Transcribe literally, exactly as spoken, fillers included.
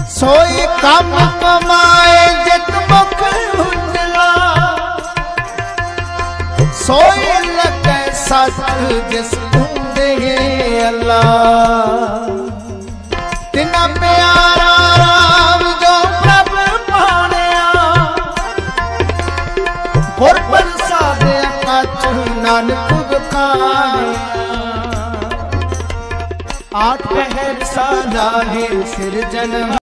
सोई कम कमाए जित मुख उजला, सोई लगे सच जिस दे अल्लाह। तिना प्यारा राम जो प्रभ पाणिया, गुर प्रसादिया कछ नानक बखानिया। आठ पहर साला है सिरजन